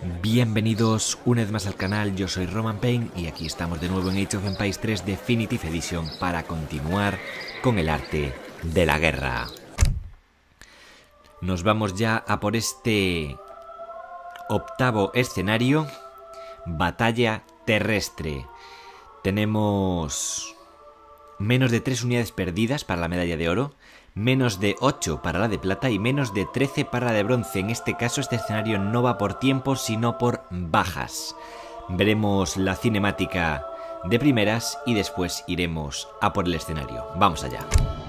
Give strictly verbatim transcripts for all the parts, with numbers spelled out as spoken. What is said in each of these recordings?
Bienvenidos una vez más al canal, yo soy Roman Pain y aquí estamos de nuevo en Age of Empires tres Definitive Edition para continuar con el arte de la guerra. Nos vamos ya a por este octavo escenario, batalla terrestre. Tenemos menos de tres unidades perdidas para la medalla de oro, menos de ocho para la de plata y menos de trece para la de bronce. En este caso este escenario no va por tiempo sino por bajas. Veremos la cinemática de primeras y después iremos a por el escenario. Vamos allá.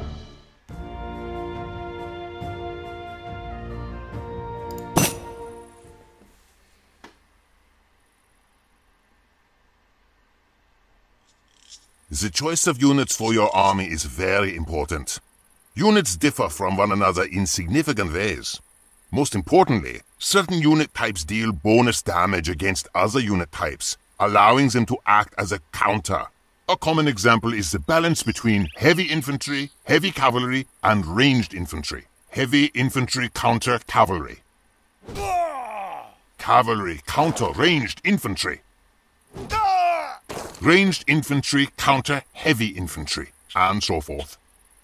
The choice of units for your army is very important. Units differ from one another in significant ways. Most importantly, certain unit types deal bonus damage against other unit types, allowing them to act as a counter. A common example is the balance between heavy infantry, heavy cavalry, and ranged infantry. Heavy infantry counter cavalry. Cavalry counter ranged infantry. Ranged infantry counter heavy infantry, and so forth.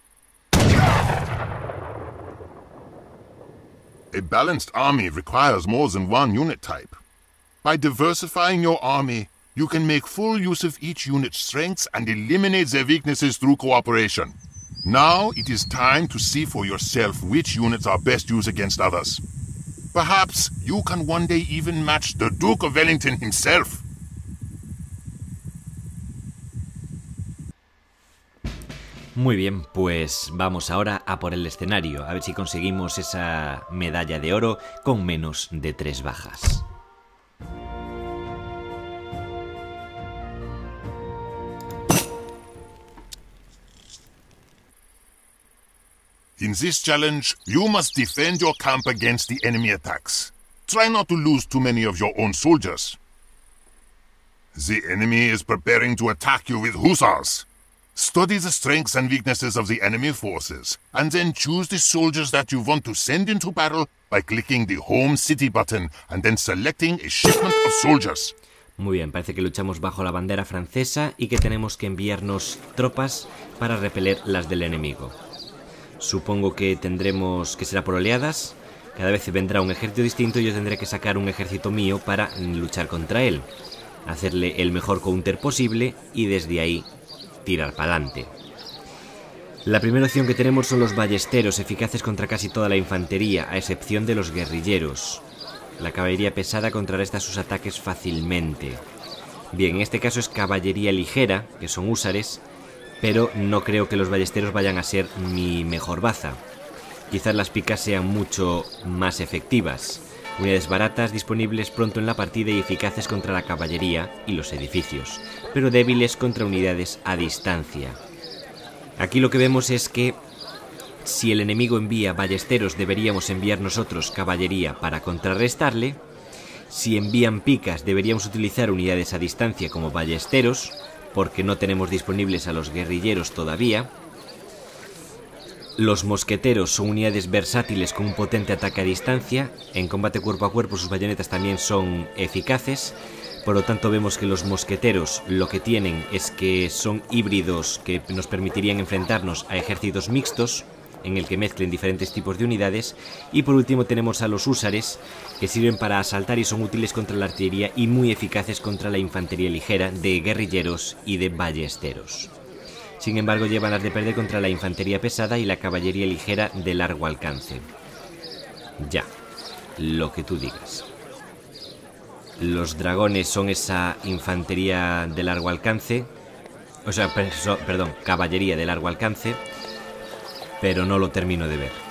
A balanced army requires more than one unit type. By diversifying your army, you can make full use of each unit's strengths and eliminate their weaknesses through cooperation. Now it is time to see for yourself which units are best used against others. Perhaps you can one day even match the Duke of Wellington himself. Muy bien, pues vamos ahora a por el escenario, a ver si conseguimos esa medalla de oro con menos de tres bajas. In this challenge, you must defend your camp against the enemy attacks. Try not to lose too many of your own soldiers. The enemy is preparing to attack you with hussars. Study the strengths and weaknesses of the enemy forces, and then choose the soldiers that you want to send into battle by clicking the Home City button and then selecting a shipment of soldiers. Muy bien, parece que luchamos bajo la bandera francesa y que tenemos que enviarnos tropas para repeler las del enemigo. Supongo que tendremos que será por oleadas. Cada vez vendrá un ejército distinto y yo tendré que sacar un ejército mío para luchar contra él. Hacerle el mejor counter posible y desde ahí tirar para adelante. La primera opción que tenemos son los ballesteros, eficaces contra casi toda la infantería, a excepción de los guerrilleros. La caballería pesada contrarresta sus ataques fácilmente. Bien, en este caso es caballería ligera, que son húsares, pero no creo que los ballesteros vayan a ser mi mejor baza. Quizás las picas sean mucho más efectivas. Unidades baratas, disponibles pronto en la partida y eficaces contra la caballería y los edificios, pero débiles contra unidades a distancia. Aquí lo que vemos es que si el enemigo envía ballesteros deberíamos enviar nosotros caballería para contrarrestarle. Si envían picas deberíamos utilizar unidades a distancia como ballesteros, porque no tenemos disponibles a los guerrilleros todavía. Los mosqueteros son unidades versátiles con un potente ataque a distancia. En combate cuerpo a cuerpo sus bayonetas también son eficaces. Por lo tanto vemos que los mosqueteros lo que tienen es que son híbridos que nos permitirían enfrentarnos a ejércitos mixtos en el que mezclen diferentes tipos de unidades. Y por último tenemos a los húsares, que sirven para asaltar y son útiles contra la artillería y muy eficaces contra la infantería ligera de guerrilleros y de ballesteros. Sin embargo, llevan las de perder contra la infantería pesada y la caballería ligera de largo alcance. Ya, lo que tú digas. Los dragones son esa infantería de largo alcance, o sea, perdón, caballería de largo alcance, pero no lo termino de ver.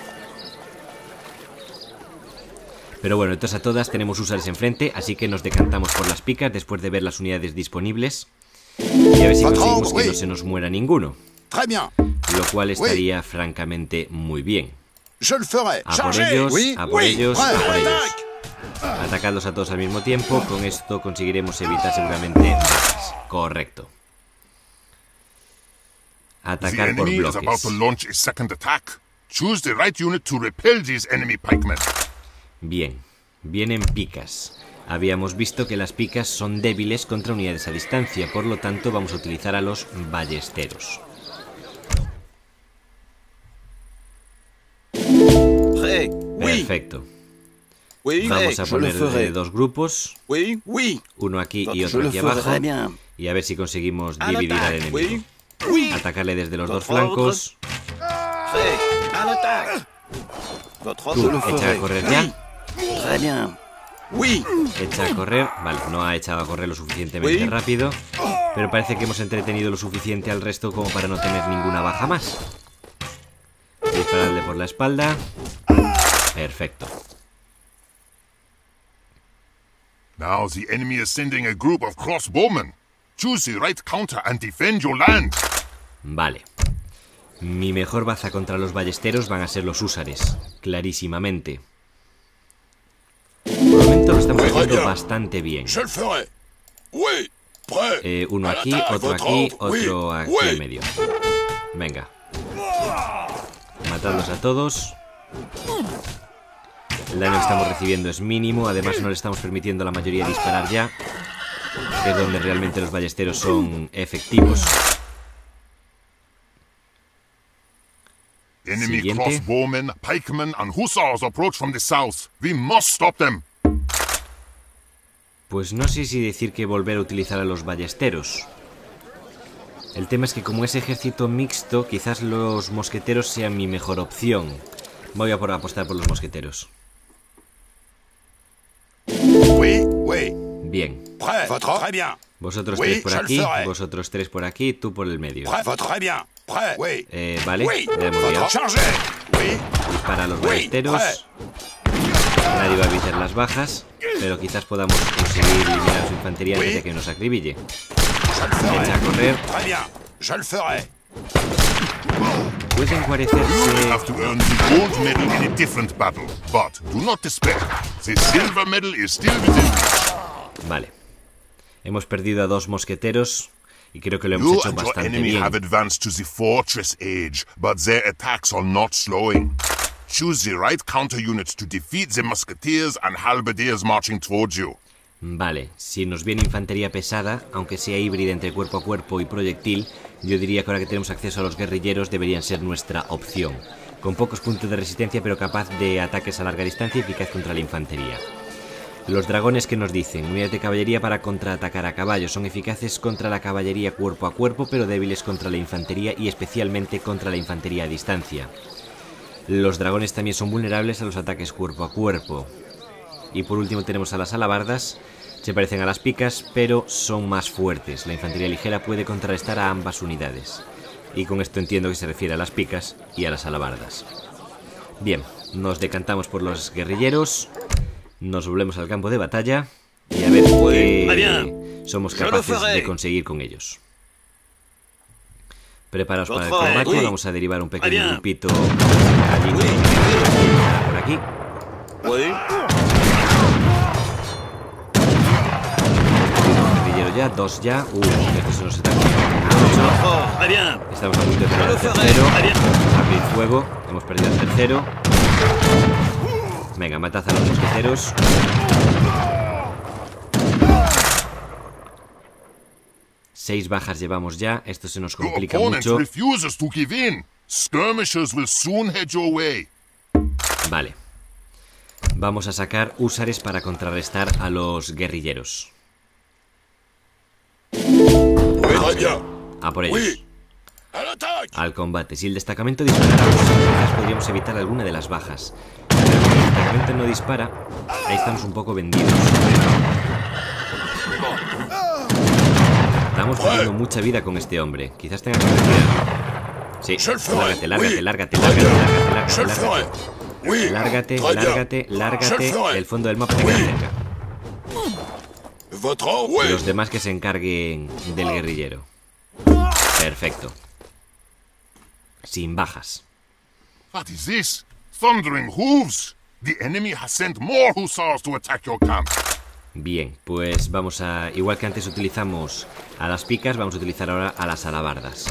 Pero bueno, entonces a todas tenemos húsares enfrente, así que nos decantamos por las picas después de ver las unidades disponibles. Y a ver si conseguimos que no se nos muera ninguno. Lo cual estaría francamente muy bien. A por ellos, a por ellos, a por ellos. Atacadlos a todos al mismo tiempo. Con esto conseguiremos evitar seguramente bajas. Correcto. Atacar por bloques. Bien, vienen picas. Habíamos visto que las picas son débiles contra unidades a distancia, por lo tanto vamos a utilizar a los ballesteros. Perfecto. Vamos a poner de dos grupos, uno aquí y otro aquí abajo, y a ver si conseguimos dividir al enemigo. Atacarle desde los dos flancos. Tú, echa a correr ya. Echa a correr. Vale, no ha echado a correr lo suficientemente rápido, pero parece que hemos entretenido lo suficiente al resto como para no tener ninguna baja más. Dispararle por la espalda. Perfecto. Now the enemy is sending a group of crossbowmen. Choose the right counter and defend your land. Vale. Mi mejor baza contra los ballesteros van a ser los húsares, clarísimamente. Por el momento lo estamos haciendo bastante bien. Eh, uno aquí, otro aquí, otro aquí en medio. Venga. Matadlos a todos. El daño que estamos recibiendo es mínimo. Además no le estamos permitiendo a la mayoría disparar ya, que es donde realmente los ballesteros son efectivos. Enemy crossbowmen, pikemen and hussars approach from the south. We must stop them. Pues no sé si decir que volver a utilizar a los ballesteros. El tema es que como es ejército mixto, quizás los mosqueteros sean mi mejor opción. Voy a por apostar por los mosqueteros. Bien. Vosotros tres por aquí, vosotros tres por aquí, tú por el medio. Eh, vale, le hemos liado. Dispara a los ballesteros. Nadie va a evitar las bajas, pero quizás podamos conseguir eliminar a su infantería antes de que nos acribille. Echa a correr. Pueden guarecerse. Vale. Hemos perdido a dos mosqueteros y creo que lo hemos hecho bastante bien. Choose the right counter units to defeat the musketeers and halberdiers marching towards you. Vale, si nos viene infantería pesada, aunque sea híbrida entre cuerpo a cuerpo y proyectil, yo diría que ahora que tenemos acceso a los guerrilleros deberían ser nuestra opción. Con pocos puntos de resistencia pero capaz de ataques a larga distancia y eficaz contra la infantería. Los dragones que nos dicen, unidades de caballería para contraatacar a caballo, son eficaces contra la caballería cuerpo a cuerpo pero débiles contra la infantería y especialmente contra la infantería a distancia. Los dragones también son vulnerables a los ataques cuerpo a cuerpo. Y por último tenemos a las alabardas. Se parecen a las picas, pero son más fuertes. La infantería ligera puede contrarrestar a ambas unidades. Y con esto entiendo que se refiere a las picas y a las alabardas. Bien, nos decantamos por los guerrilleros. Nos volvemos al campo de batalla. Y a ver qué somos capaces de conseguir con ellos. Preparaos para el combate, vamos a derivar un pequeño grupito allí, por aquí. Un guerrillero ya, dos ya. Uh, esto se nos está complicando. Estamos a punto de perder el tercero. Abrir fuego, hemos perdido el tercero. Venga, matad a los mosqueteros. Seis bajas llevamos ya, esto se nos complica mucho. Vale. Vamos a sacar húsares para contrarrestar a los guerrilleros. A por ellos. Al combate. Si el destacamento disparara, quizás podríamos evitar alguna de las bajas. Pero si el destacamento no dispara, ahí estamos un poco vendidos. Estamos perdiendo mucha vida con este hombre. Quizás tenga que retirar. Sí, lárgate, lárgate, lárgate, lárgate, lárgate, lárgate. Lárgate, lárgate, lárgate. El fondo del mapa te queda cerca. Y los demás que se encarguen del guerrillero. Perfecto. Sin bajas. What is this? Thundering hooves. The enemy has sent more hussars to attack your camp. Bien, pues vamos a... Igual que antes utilizamos a las picas, vamos a utilizar ahora a las alabardas.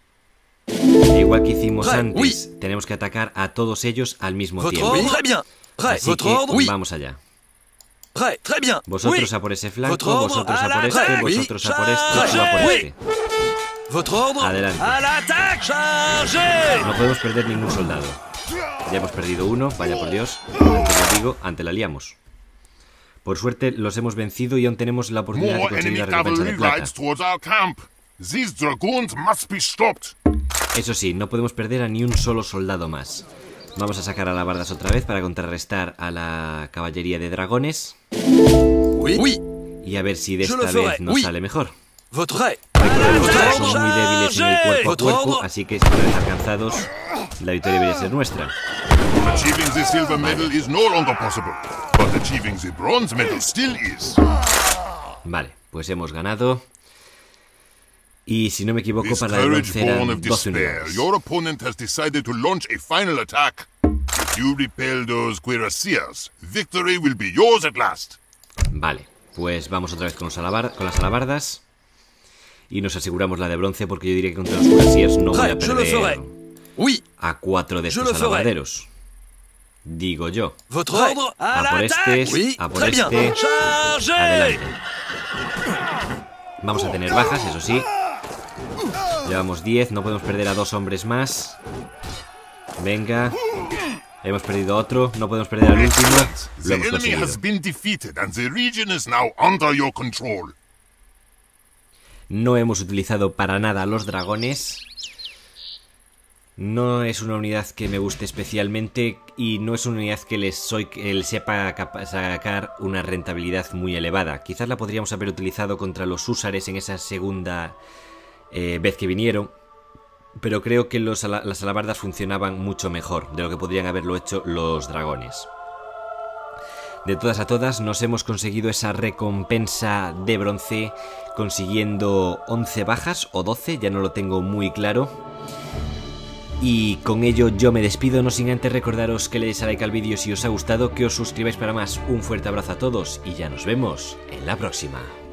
E igual que hicimos antes, tenemos que atacar a todos ellos al mismo tiempo. Prêt. Así Votre que ordre? Oui. vamos allá. Prêt. Très bien. Vosotros Oui. a por ese flanco, Votre ordre? vosotros À a por l'attaque. este, Oui. vosotros a por este, Chargez. yo a por Oui. este. Votre ordre? Adelante. À l'attaque. Chargez. No podemos perder ningún soldado. Ya hemos perdido uno, vaya por Dios. Antes lo digo, antes la liamos. Por suerte los hemos vencido y aún tenemos la oportunidad de More conseguir enemy la recompensa de cavalry plata. rides towards our camp. These dragoons must be stopped. Eso sí, no podemos perder a ni un solo soldado más. Vamos a sacar alabardas otra vez para contrarrestar a la caballería de dragones. Oui. Oui. Y a ver si de Yo esta lo faré. vez nos Oui. sale mejor. Votre prêt. Recordemos que Votre son muy débiles en el cuerpo a Votre cuerpo, ordre? así que si una vez alcanzados, la victoria debería ser nuestra. Achieving the silver medal is no longer possible, but achieving the bronze medal still is. Vale, pues hemos ganado. Y si no me equivoco, This para el courage bronce born eran of doce despair, unidades. your opponent has decided to launch a final attack. If you repel those cuirassiers, victory will be yours at last. Vale, pues vamos otra vez con, los alabar con las alabardas. Y nos aseguramos la de bronce, porque yo diría que contra los cuirassiers no voy a Prêt. Je le ferai. perder Oui. a cuatro de Yo estos lo faré. alabarderos. Digo yo. Votre ordre? À A por l'attaque. este, Oui. a por Très bien. este. Chargez. Adelante. Vamos a tener bajas, eso sí. Llevamos diez, no podemos perder a dos hombres más. Venga. Hemos perdido otro, no podemos perder al último. Lo The hemos enemy conseguido. has been defeated and the region is now under your control. No hemos utilizado para nada a los dragones. No es una unidad que me guste especialmente y no es una unidad que les, soy, que les sepa capa- sacar una rentabilidad muy elevada. Quizás la podríamos haber utilizado contra los húsares en esa segunda eh, vez que vinieron, pero creo que los, ala- las alabardas funcionaban mucho mejor de lo que podrían haberlo hecho los dragones. De todas a todas nos hemos conseguido esa recompensa de bronce consiguiendo once bajas o doce, ya no lo tengo muy claro. Y con ello yo me despido, no sin antes recordaros que le deis a like al vídeo si os ha gustado, que os suscribáis para más. Un fuerte abrazo a todos y ya nos vemos en la próxima.